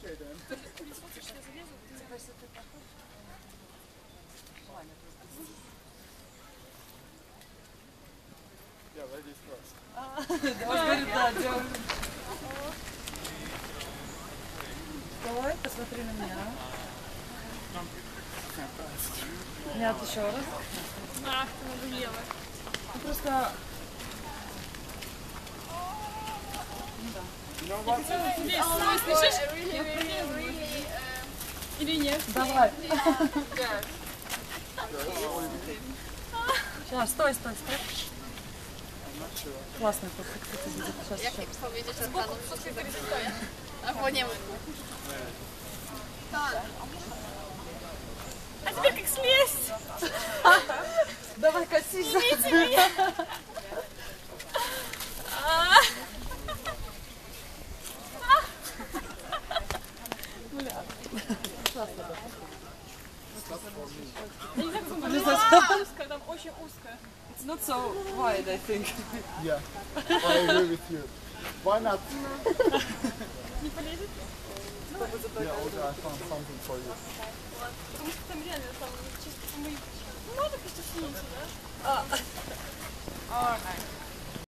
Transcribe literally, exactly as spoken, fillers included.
Okay then. Yeah, ladies first. Давай, посмотри на меня. Нет, еще раз. Ах, ты надоела. Ну, просто... Здесь, стой, слышишь? Или нет? Давай. Сейчас, стой, стой, стой. Классный просто, кстати, будет. Сейчас, Jak сейчас. powiedzieć, że panu się zarysować? Albo nie wiem. А теперь как слезть? Давай, косись. Извините меня. А. Я не знаю, как он узко, там очень узко. It's not so wide, I think. Yeah, I agree with you. Why not? Не полезет? Yeah, okay, I found something for you.